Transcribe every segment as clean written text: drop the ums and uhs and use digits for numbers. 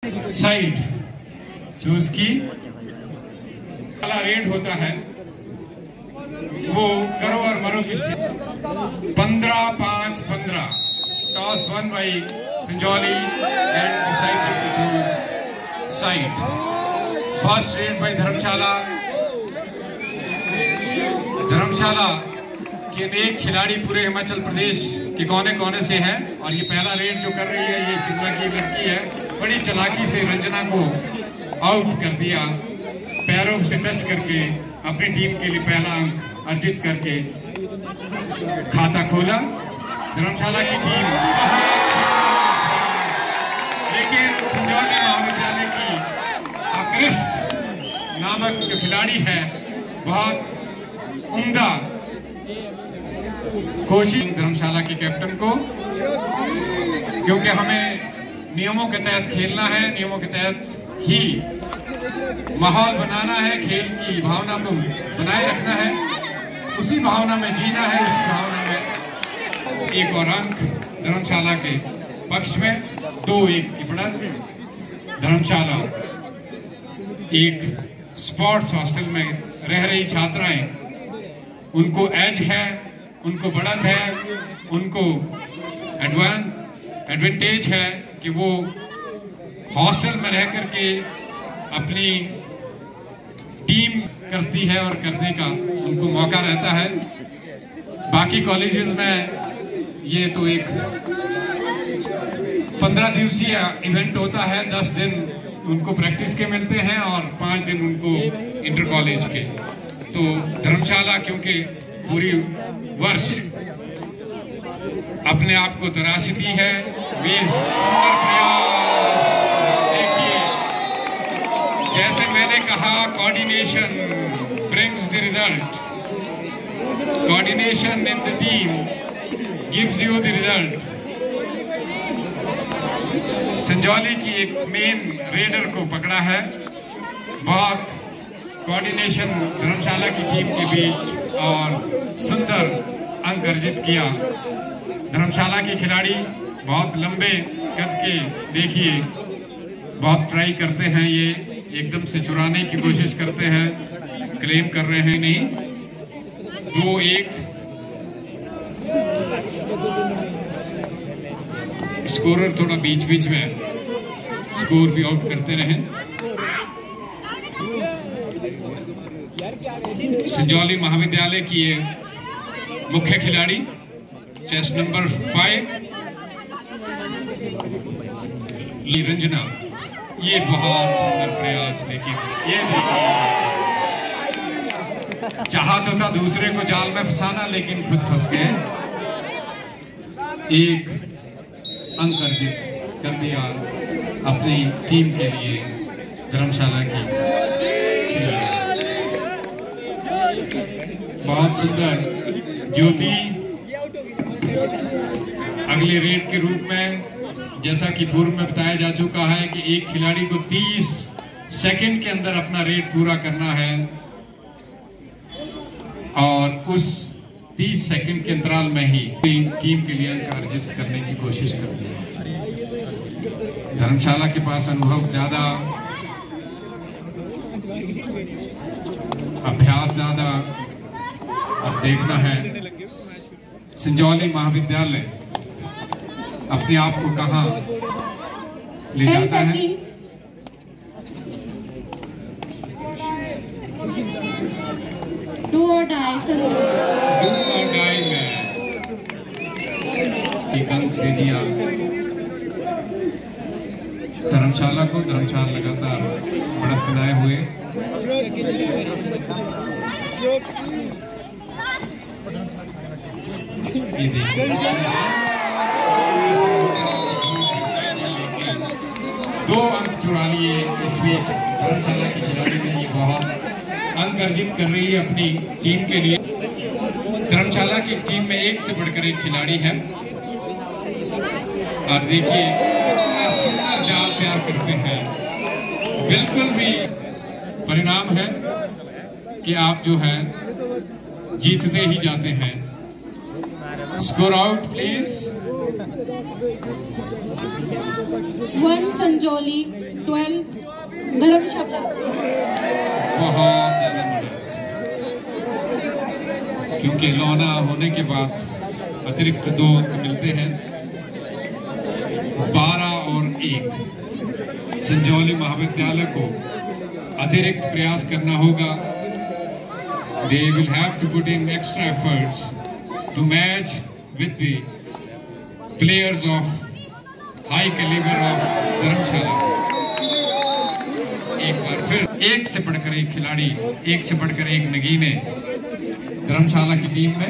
Side choose की। पहला red होता है वो करो और मरो की 15-5-15 toss won by Sanjauli and decided to choose side. First raid by Dharamshala के अनेक खिलाड़ी पूरे हिमाचल प्रदेश के कोने कोने से हैं और ये पहला रेड जो कर रही है ये शिमला की लड़की है। बड़ी चालाकी से रंजना को आउट कर दिया, पैरों से टच करके अपनी टीम के लिए पहला अंक अर्जित करके खाता खोला धर्मशाला की टीम। लेकिन संजौली महाविद्यालय की आकृष्ट नामक जो खिलाड़ी है बहुत उम्दा कोशिश धर्मशाला के कैप्टन को, क्योंकि हमें नियमों के तहत खेलना है, नियमों के तहत ही माहौल बनाना है, खेल की भावना को बनाए रखना है, उसी भावना में जीना है, उसी भावना में एक और अंक धर्मशाला के पक्ष में 2-1 की बढ़त। धर्मशाला एक स्पोर्ट्स हॉस्टल में रह रही छात्राएं, उनको एज है, उनको बढ़त है, उनको एडवांटेज है कि वो हॉस्टल में रह करके अपनी टीम करती है और करने का उनको मौका रहता है। बाकी कॉलेजेस में ये तो एक 15 दिवसीय इवेंट होता है, 10 दिन उनको प्रैक्टिस के मिलते हैं और 5 दिन उनको इंटर कॉलेज के। तो धर्मशाला क्योंकि पूरी वर्ष अपने आप को तराशती है, वे सुंदर प्रयास। देखिए जैसे मैंने कहा, coordination brings the result, coordination in the team gives you the result. Sanjauli की एक मेन रेडर को पकड़ा है, बहुत कोऑर्डिनेशन धर्मशाला की टीम के बीच और सुंदर अंक अर्जित किया। धर्मशाला के खिलाड़ी बहुत लंबे कद के, देखिए बहुत ट्राई करते हैं, ये एकदम से चुराने की कोशिश करते हैं, क्लेम कर रहे हैं नहीं। 2-1 स्कोरर थोड़ा बीच बीच में स्कोर भी आउट करते रहे। संजौली महाविद्यालय की ये मुख्य खिलाड़ी चेस्ट नंबर 5 रंजना, ये बहुत सुंदर प्रयास। लेकिन ये चाहा तो था दूसरे को जाल में फंसाना, लेकिन खुद फंस गए। एक अंक अर्जित कर दिया अपनी टीम के लिए धर्मशाला की खिलाड़ी। बहुत सुंदर ज्योति अगले रेड के रूप में, जैसा कि पूर्व में बताया जा चुका है कि एक खिलाड़ी को 30 सेकंड के अंदर अपना रेड पूरा करना है और उस 30 सेकंड के अंतराल में ही टीम के लिए अंक अर्जित करने की कोशिश करनी है। धर्मशाला के पास अनुभव ज्यादा, अभ्यास ज्यादा। अब देखना है संजौली महाविद्यालय अपने आप को कहां ले जाता है। दो डाई में एक अंक दे दिया धर्मशाला को। धर्मशाला लगातार बढ़त बनाए हुए। ये देखिए 2 अंक चुरा लिए इस बीच धर्मशाला की खिलाड़ी ने। ये बहुत अंक अर्जित कर रही है अपनी टीम के लिए। धर्मशाला की टीम में एक से बढ़कर एक खिलाड़ी है और देखिए सुंदर जाल तैयार करते हैं। बिल्कुल भी परिणाम है कि आप जो है जीतते ही जाते हैं। Score out please. 1 Sanjauli, 12 Dharamshala. बहुत ज्यादा मदद, क्योंकि लौना होने के बाद अतिरिक्त 2 अंक मिलते हैं। 12 और 1 संजौली महाविद्यालय को अतिरिक्त प्रयास करना होगा। They will have to put in extra efforts to match with the players of high caliber of धर्मशाला। एक बार फिर एक से बढ़कर एक खिलाड़ी, एक से बढ़कर एक नगीने धर्मशाला की टीम में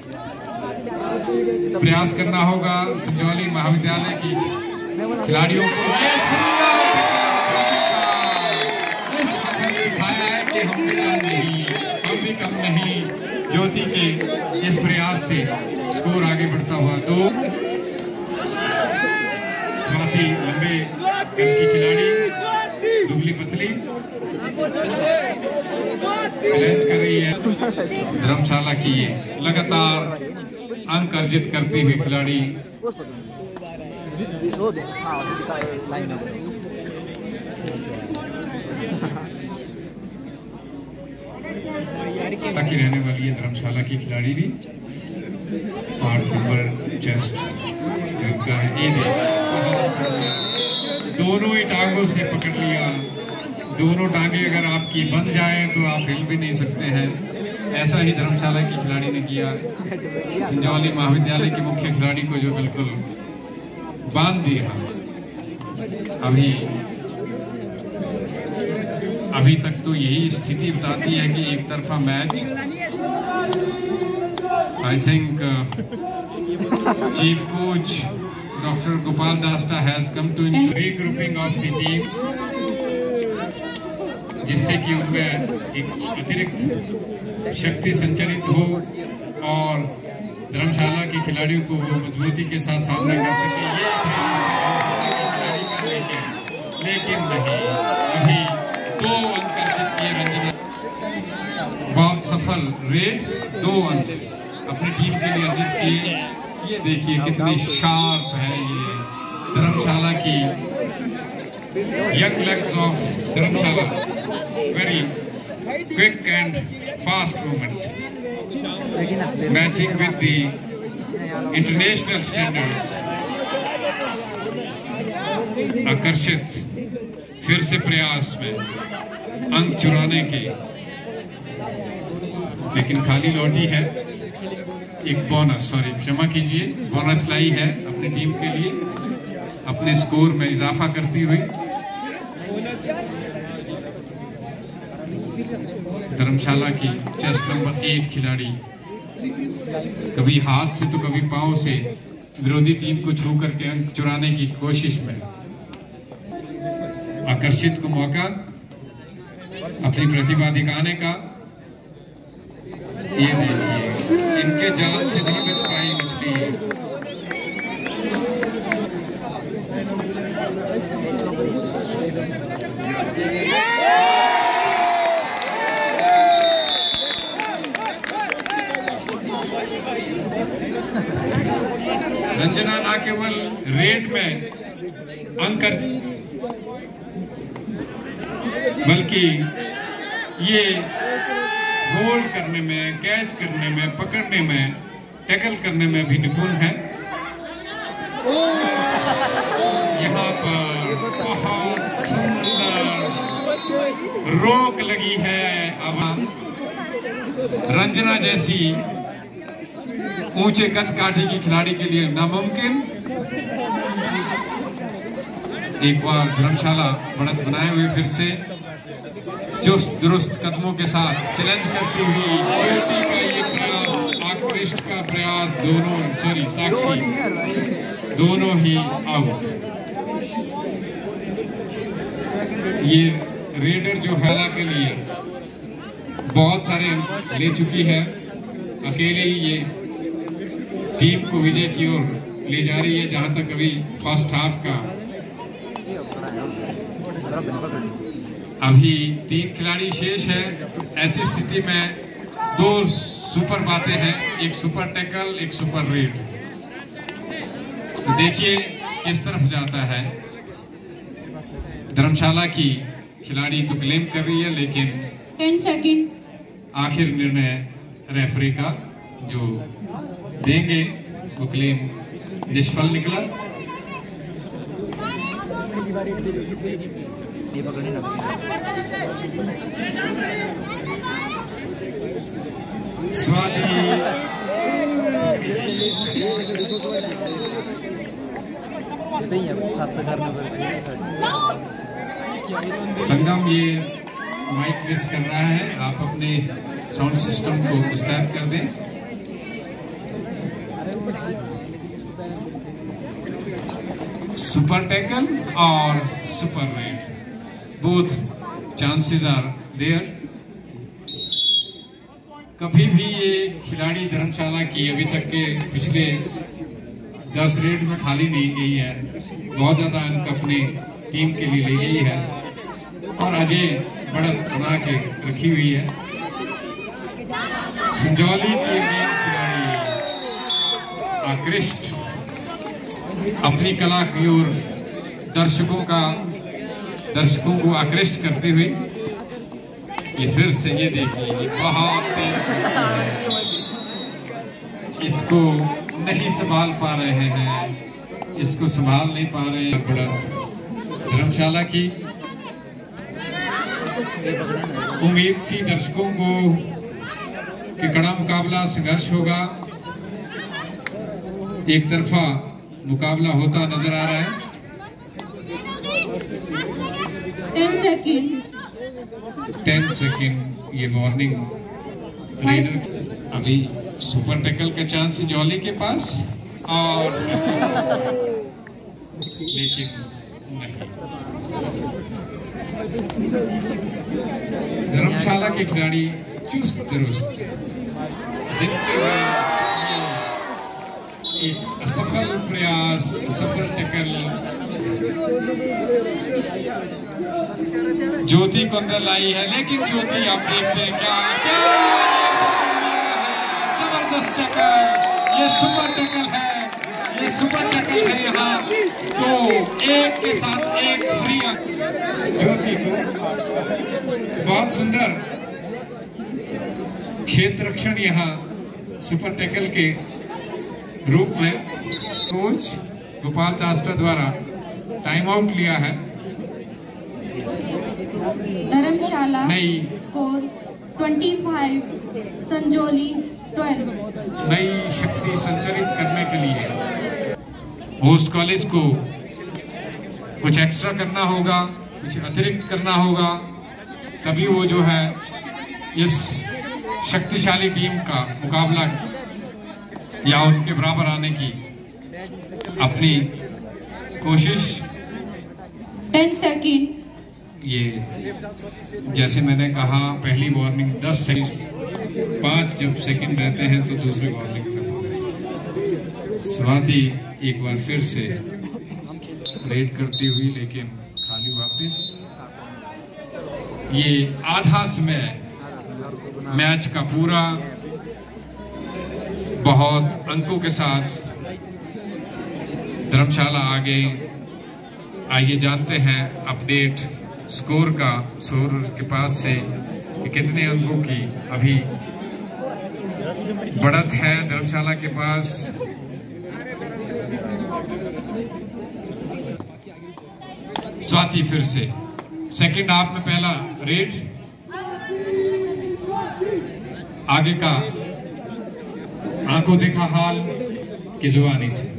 प्रयास करना होगा संजौली महाविद्यालय की खिलाड़ियों को। दिखाया है कि हम भी कम नहीं। ज्योति के इस प्रयास से स्कोर आगे बढ़ता हुआ। 2 स्वाति लंबे कद की खिलाड़ी, दुबली पतली चैलेंज कर रही है धर्मशाला की ये लगातार अंक अर्जित करती हुई खिलाड़ी। की रहने वाली है धर्मशाला की खिलाड़ी भी। 8 नंबर चेस्ट करता है। ये दोनों ही टांगों से पकड़ लिया। दोनों टांगे अगर आपकी बंध जाएं तो आप हिल भी नहीं सकते हैं। ऐसा ही धर्मशाला की खिलाड़ी ने किया। संजौली महाविद्यालय के मुख्य खिलाड़ी को जो बिल्कुल बांध दिया। अभी तक तो यही स्थिति बताती है कि एक तरफा match. I think chief coach doctor Gopal Dasta has come to regrouping of the team, जिससे कि उनमें एक अतिरिक्त शक्ति संचरित हो और धर्मशाला के खिलाड़ियों को वो मजबूती के साथ सामना कर सके। ये लेकिन नहीं, अभी 2 अंक अर्जित किए रंजना। बहुत सफल रेड, 2 अंक अपनी टीम के लिए अर्जित किए। ये देखिए कितनी शार्प है ये धर्मशाला की young legs of Dharamshala. Very quick and fast movement, matching with the international standards. आकर्षित फिर से प्रयास में अंक चुराने के, लेकिन खाली लौटी है। एक बोनस, सॉरी क्षमा कीजिए, बोनस लाई है अपनी टीम के लिए, अपने स्कोर में इजाफा करती हुई। धर्मशाला की चेस्ट नंबर 8 खिलाड़ी कभी हाथ से तो कभी पांव से विरोधी टीम को छू करके अंक चुराने की कोशिश में। आकर्षित को मौका अपनी प्रतिभा दिखाने का। ये देखिए इनके जाल से नहीं बच पाई मछली। रंजना ना केवल रेट में अंक बल्कि ये होल्ड करने में, कैच करने में, पकड़ने में, टैकल करने में भी निपुण है। यहाँ पर बहुत सुंदर रोक लगी है। अब रंजना जैसी ऊंचे कद काठी की खिलाड़ी के लिए नामुमकिन। एक बार धर्मशाला बढ़त बनाए हुए फिर से चुस्त दुरुस्त कदमों के साथ चैलेंज करती हुई ज्योति का ये प्रयास, आकृष्ट का प्रयास, दोनों साक्षी दोनों ही आउट। ये रेडर जो हाला के लिए बहुत सारे ले चुकी है, अकेले ही ये टीम को विजय की ओर ले जा रही है। जहां तक अभी फर्स्ट हाफ का अभी 3 खिलाड़ी शेष है। ऐसी स्थिति में 2 सुपर बातें हैं, एक सुपर टैकल, एक सुपर रेड। तो देखिए किस तरफ जाता है। धर्मशाला की खिलाड़ी तो क्लेम कर रही है, लेकिन 10 सेकंड। आखिर निर्णय रेफरी का जो देंगे वो क्लेम निष्फल निकला। स्वाति संगम ये माइक मिस कर रहा है, आप अपने साउंड सिस्टम को मुस्तैद कर दें। सुपर टैकल और super raid, both chances are there. कभी भी ये खिलाड़ी धर्मशाला की अभी तक के पिछले 10 रेड में खाली नहीं गई है, बहुत ज्यादा अंक अपनी टीम के लिए ले गई है और अजय बढ़त बना के रखी हुई है। संजौली की मेन खिलाड़ी आकृष्ट अपनी कला की ओर दर्शकों को आकृष्ट करते हुए ये फिर से ये देखिए, ये बहुत तेज है, इसको नहीं संभाल पा रहे हैं, इसको संभाल नहीं पा रहे हैं। बढ़त धर्मशाला की उम्मीद थी दर्शकों को कि कड़ा मुकाबला संघर्ष होगा, एक तरफा मुकाबला होता नजर आ रहा है। 10 सेकंड ये वार्निंग रेडर। अभी सुपर टैकल का चांस जॉली के पास और लेकिन नहीं। धर्मशाला के खिलाड़ी चुस्त दुरुस्त, जिनके एक असफल प्रयास, असफल टैकल ज्योति को अंदर लाई है, लेकिन ज्योति आप देखते हैं क्या जबरदस्त टैकल, ये सुपर टैकल है, ये सुपर टैकल है यहाँ तो एक के साथ एक फ्री ज्योति को। बहुत सुंदर क्षेत्र रक्षण यहाँ सुपर टैकल के रूप में कोच गोपाल चास्टा द्वारा टाइम आउट लिया है। धर्मशाला स्कोर 25, संजौली 12। नई शक्ति संचरित करने के लिए होस्ट कॉलेज को कुछ एक्स्ट्रा करना होगा, कुछ अतिरिक्त करना होगा, तभी वो जो है इस शक्तिशाली टीम का मुकाबला या उनके बराबर आने की अपनी कोशिश। 10 सेकंड। ये जैसे मैंने कहा पहली वार्निंग 10 सेकंड, 5 जब सेकंड रहते हैं तो दूसरी वार्निंग करना। स्वाति एक बार फिर से रेड करती हुई, लेकिन खाली वापस। ये आधा समय मैच का पूरा बहुत अंकों के साथ धर्मशाला आगे। आइए जानते हैं अपडेट स्कोर का स्कोर के पास से कि कितने अंकों की अभी बढ़त है धर्मशाला के पास। स्वाति फिर से सेकंड हाफ में पहला रेड, आगे का आंखों देखा हाल की जुबानी से।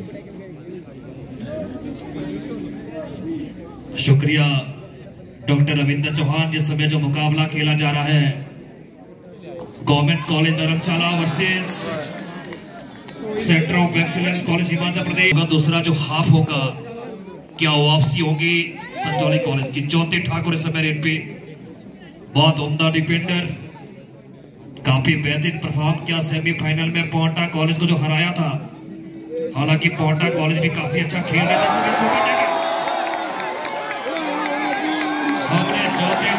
शुक्रिया डॉक्टर रविंद्र चौहान। जिस समय जो मुकाबला खेला जा रहा है government college Dharamshala versus centre of excellence college Himachal Pradesh, दूसरा जो हाफ होगा क्या वापसी होगी संजौली कॉलेज की। ज्योति ठाकुर इस समय रेड पे बहुत उम्दा डिफेंडर, काफी बेहतरीन परफॉर्म किया सेमीफाइनल में पोंटा कॉलेज को जो हराया था। हालांकि पोंटा कॉलेज भी काफी अच्छा खेल रहा था। हमने ज्योति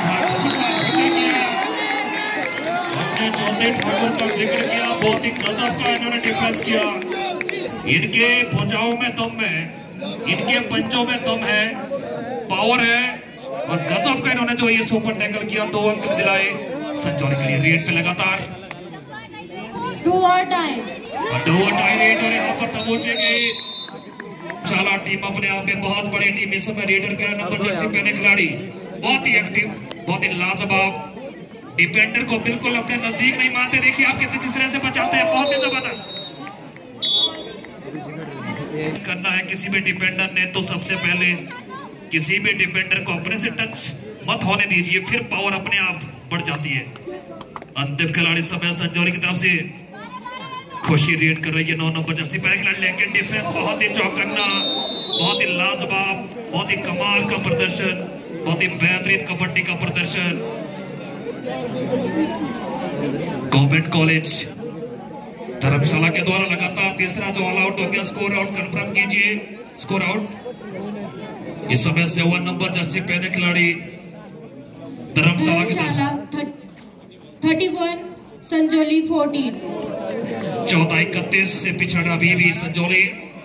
ठाकुर का जिक्र किया, बहुत ही गजब का इन्होंने डिफेंस किया। इनके भुजाओं में दम है, इनके पंचों में दम है, पावर है और गजब का इन्होंने जो ये सुपर टैकल किया, 2 अंक दिलाए संजौली के लिए। रेड पे लगातार 2 और टाई रेड और यहाँ पर पहुंचेंगे चाला टीम। अपने आप में बहुत बड़ी टीम इस समय। रेडर का नंबर जर्सी पहने खिलाड़ी बहुत ही एक्टिव, बहुत ही लाजवाब, डिफेंडर को बिल्कुल अपने नजदीक नहीं मानते। देखिए आप कितने जिस तरह से बचाते हैं, बहुत ही जबरदस्त करना है किसी भी डिफेंडर ने तो सबसे पहले किसी भी डिफेंडर को अपने से टच मत होने दीजिए, फिर पावर अपने आप बढ़ जाती है। अंतिम खिलाड़ी समय संजौली की तरफ से खुशी रेड कर रही है 9 नंबर जर्सी पहले खिलाड़ी, लेकिन डिफेंस बहुत ही चौकन्ना, बहुत ही लाजवाब, बहुत ही कमाल का प्रदर्शन, बहुत ही बेहतरीन कबड्डी का प्रदर्शन। गवर्नमेंट कॉलेज धर्मशाला के द्वारा लगातार तीसरा जो ऑल आउट हो गया, स्कोर आउट कंफर्म कीजिए। स्कोर आउट इस समय 7 नंबर जर्सी पहने खिलाड़ी धर्मशाला की तरफ 31 संजौली 14। 14-31 से पिछड़ा अभी भी संजौली।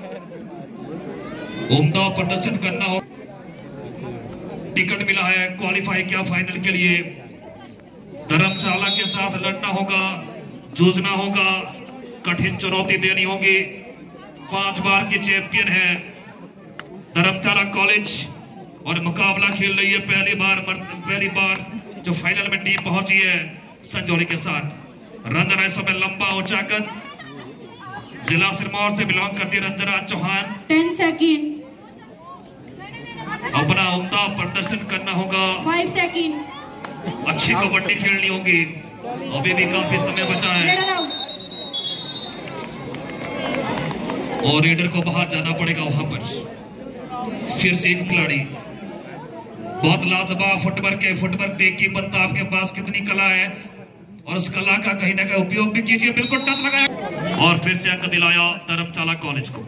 उम्दा प्रदर्शन करना हो, टिकट मिला है, क्वालिफाई किया फाइनल के लिए। धर्मशाला के साथ लड़ना होगा, जूझना होगा, कठिन चुनौती देनी होगी। 5 बार की चैंपियन है धर्मशाला कॉलेज और मुकाबला खेल रही है पहली बार जो फाइनल में टीम पहुंची है संजौली के साथ। रंजना इस समय लंबा ऊंचा कद, जिला सिरमौर से बिलोंग करती है रंजना चौहान। 10 सेकंड अपना उम्दा प्रदर्शन करना होगा, 5 सेकंड अच्छी कबड्डी खेलनी होगी। अभी भी काफी समय बचा है और रेडर को बाहर जाना पड़ेगा। वहां पर फिर से एक खिलाड़ी बहुत लाजवाब फुटवर्क है, फुटवर्क देखिए बनता आपके पास कितनी कला है और उस कला का कहीं ना कहीं उपयोग भी कीजिए। बिल्कुल टच लगाया और फिर से अंक दिलाया धर्मशाला कॉलेज को।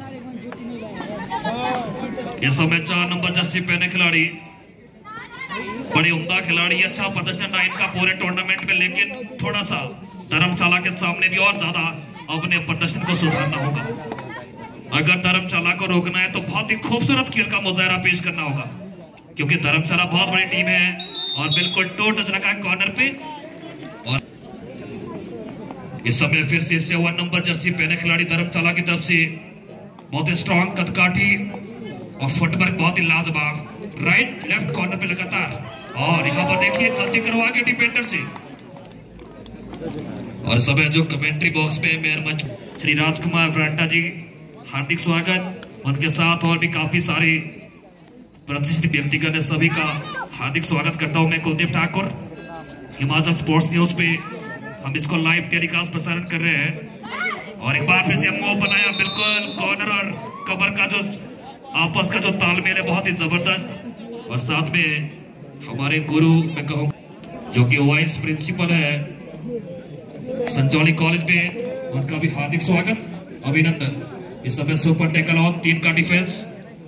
इस समय 4 नंबर जर्सी पहने खिलाड़ी बड़े उम्दा खिलाड़ी, अच्छा प्रदर्शन रहा इनका पूरे टूर्नामेंट में, लेकिन थोड़ा सा धर्मशाला के सामने भी और ज्यादा अपने प्रदर्शन को सुधारना होगा। अगर धर्मशाला को रोकना है तो बहुत ही खूबसूरत खेल का मुजाहरा पेश करना होगा, क्योंकि धर्मशाला बहुत बड़ी टीम है और बिल्कुल टो टच रखा है कॉर्नर पे। और इस समय फिर से 7 नंबर जर्सी पहने खिलाड़ी धर्मशाला की तरफ से बहुत ही स्ट्रॉन्ग कदकाठी और फुटवर्क बहुत ही लाजवाब, राइट लेफ्ट कॉर्नर पे लगातार। और यहाँ पर देखिए गलती करवा के डिफेंडर से। और समय जो कमेंट्री बॉक्स में मेयर मंच श्री राजकुमार फ्रांटा जी, हार्दिक स्वागत। उनके साथ और भी काफी सारे प्रतिष्ठित व्यक्तिगण है, सभी का हार्दिक स्वागत करता हूं मैं कुलदीप ठाकुर। हिमाचल स्पोर्ट्स न्यूज पे हम इसको लाइव टेलीकास्ट प्रसारण कर रहे हैं और एक बार फिर से हमको बनाया बिल्कुल कॉर्नर और कवर का जो आपस का जो तालमेल है बहुत ही जबरदस्त। और साथ में हमारे गुरु मैं कहूँ जो कि वाइस प्रिंसिपल है संजौली कॉलेज में, उनका भी हार्दिक स्वागत, अभिनंदन। इस समय सुपर टैकल ऑन 3 का डिफेंस।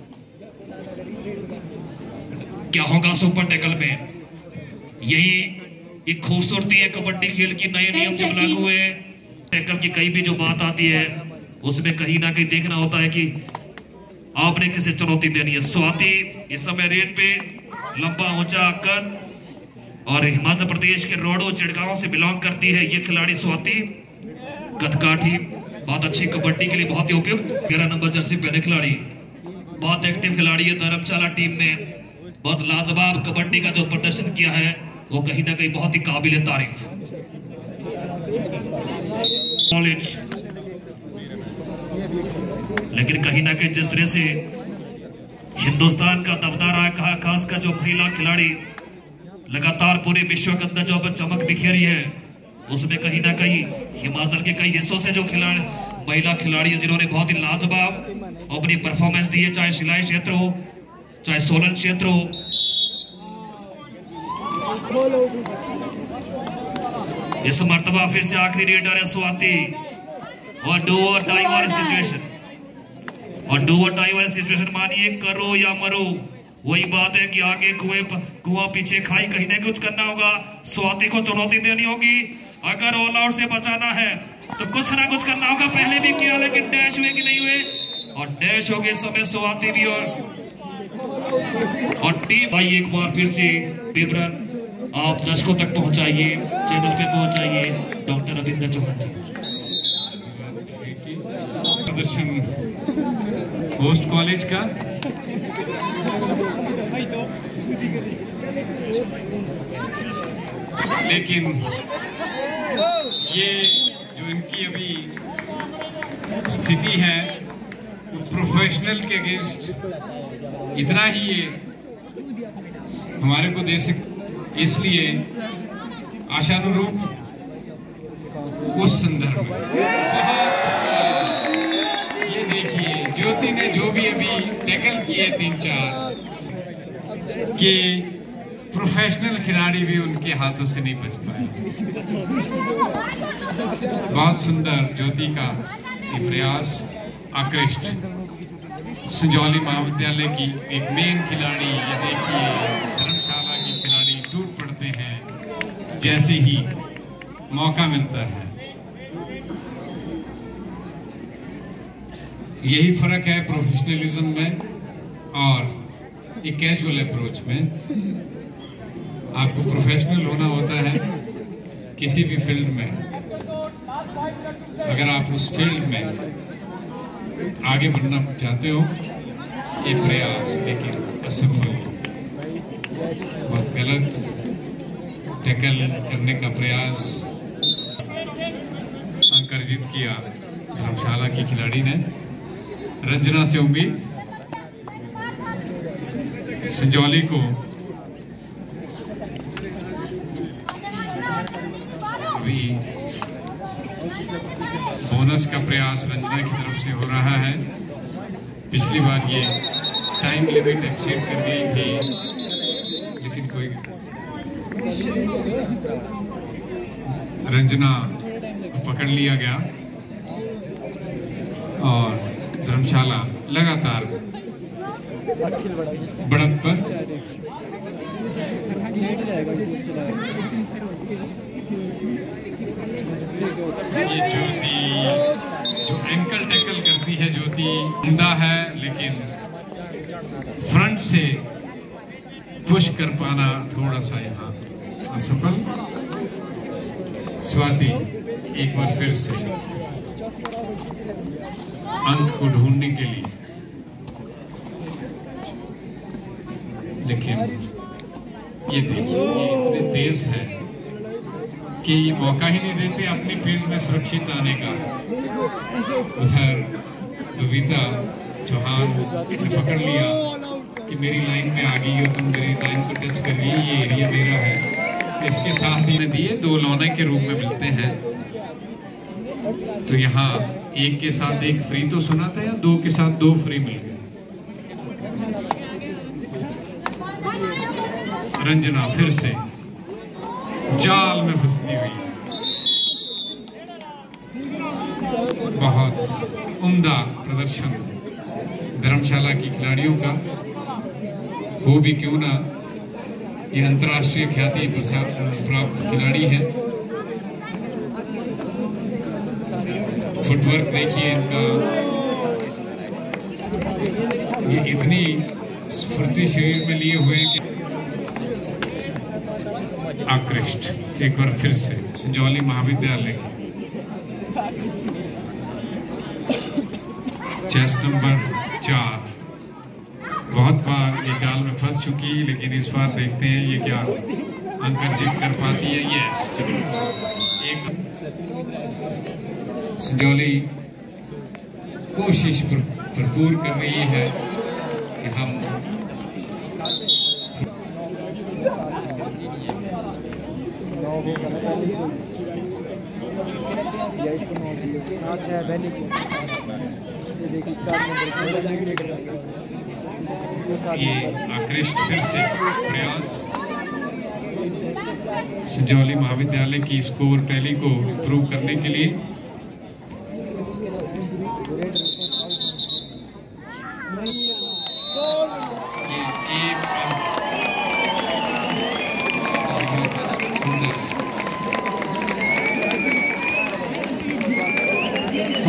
क्या होगा सुपर टैकल में, यही एक खूबसूरती है कबड्डी खेल की। नए नियम जब लागू हुए, टैकल की कई भी जो बात आती है उसमें कहीं ना कहीं देखना होता है कि आपने किसे चुनौती देनी है। स्वाति इस समय रेड पे लंबा ऊंचा कद और हिमाचल प्रदेश के रोडो चिड़गांव से बिलोंग करती है ये खिलाड़ी स्वाति। कदकाठी बहुत अच्छी कबड्डी के लिए बहुत ही उपयुक्त। 13 नंबर जर्सी पहने खिलाड़ी बहुत एक्टिव खिलाड़ी है धर्मशाला टीम में, बहुत लाजवाब कबड्डी का जो प्रदर्शन किया है वो कहीं ना कहीं बहुत ही काबिल तारीफ। कॉलेज लेकिन कहीं ना कहीं जिस तरह से हिंदुस्तान का दबदबा रहा, खासकर जो महिला खिलाड़ी लगातार पूरे विश्व के अंदर जो चमक बिखेरी है, उसमें कहीं ना कहीं हिमाचल के कई हिस्सों से जो महिला खिलाड़ी है जिन्होंने बहुत ही लाजवाब अपनी परफॉर्मेंस दी है, चाहे सिलाई क्षेत्र हो चाहे सोलन क्षेत्र हो। इस मर्तबा फिर से आखिरी रेडर है स्वाति और डू और डाई वाली सिचुएशन, और डू और डाई वाली सिचुएशन मानिए करो या मरो, वही बात है कि आगे कुआं पीछे खाई, कहीं ना कुछ करना होगा। स्वाति को चुनौती देनी होगी अगर ऑल आउट से बचाना है, तो कुछ ना कुछ करना होगा। पहले भी किया लेकिन डैश हुए कि नहीं हुए, और डैश हो गए समय स्वाति भी और टीम भाई एक बार फिर से विवरण आप दर्शकों तक पहुंचाइए, चैनल पे पहुंचाइए। डॉक्टर रविंद्र चौहान जी प्रदर्शन होस्ट कॉलेज का लेकिन ये जो इनकी अभी स्थिति है वो प्रोफेशनल के अगेंस्ट इतना ही ये हमारे को दे सकते, इसलिए आशानुरूप उस संदर्भ में ये देखिए ज्योति ने जो भी अभी टैकल किए 3-4 के प्रोफेशनल खिलाड़ी भी उनके हाथों से नहीं बच पाए। बहुत सुंदर ज्योति का ये प्रयास। आकृष्ट संजौली महाविद्यालय की एक मेन खिलाड़ी, ये देखिए धर्मशाला की खिलाड़ी टूट पड़ते हैं जैसे ही मौका मिलता है। यही फर्क है प्रोफेशनलिज्म में और एक कैजुअल अप्रोच में। आपको प्रोफेशनल होना होता है किसी भी फील्ड में। अगर आप उस फील्ड में आगे बढ़ना चाहते हो, ये प्रयास लेकिन असफल, बहुत गलत टैकल करने का प्रयास अंक अर्जित किया धर्मशाला की खिलाड़ी ने। रंजना से उम्मीद संजौली को अभी बोनस का प्रयास रंजना की तरफ से हो रहा है। पिछली बार ये टाइम लिमिट एक्सीड कर गई थी लेकिन कोई रंजना को पकड़ लिया गया और धर्मशाला लगातार बढ़त पर। ये ज्योति जो एंकल टैकल करती है, ज्योति उम्दा है लेकिन फ्रंट से पुश कर पाना थोड़ा सा यहाँ असफल। स्वाति एक बार फिर से अंक को ढूंढने के लिए, लेकिन ये देखिए ये इतने तेज है कि ये मौका ही नहीं देते अपनी फील्ड में सुरक्षित आने का। उधर बबीता चौहान ने पकड़ लिया कि मेरी लाइन में आ गई हो, तुम मेरी लाइन को टच कर गई, ये एरिया मेरा है। इसके साथ ही दिए 2 लौने के रूप में मिलते हैं। तो यहाँ एक के साथ एक फ्री तो सुना था या 2 के साथ 2 फ्री मिल गए। रंजना फिर से जाल में फंसती हुई। बहुत उम्दा प्रदर्शन धर्मशाला की खिलाड़ियों का, हो भी क्यों ना ये अंतर्राष्ट्रीय ख्याति प्राप्त खिलाड़ी हैं। फुटवर्क देखिए इनका, ये इतनी स्फूर्ति शरीर में लिए हुए हैं कि आकृष्ट एक बार फिर से संजौली महाविद्यालय चेस नंबर 4 बहुत बार ये जाल में फंस चुकी, लेकिन इस बार देखते हैं ये क्या अंक अर्जित कर पाती है। यस, एक संजौली कोशिश भरपूर कर रही है कि हम ये आकृष्ट फिर से प्रयास संजौली महाविद्यालय की स्कोर टैली को इम्प्रूव करने के लिए।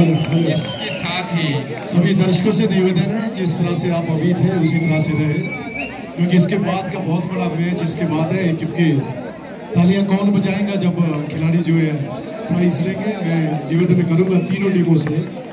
इसके साथ ही सभी दर्शकों से निवेदन है जिस तरह से आप अभी थे उसी तरह से रहे, क्योंकि इसके बाद का बहुत बड़ा मैच इसके बाद है। क्योंकि तालियां कौन बजाएगा जब खिलाड़ी जो है प्राइज लेंगे। मैं निवेदन करूंगा तीनों टीमों से